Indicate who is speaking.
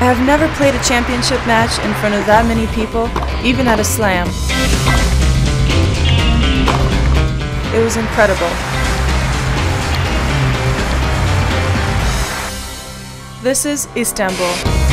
Speaker 1: I have never played a championship match in front of that many people, even at a slam. It was incredible. This is Istanbul.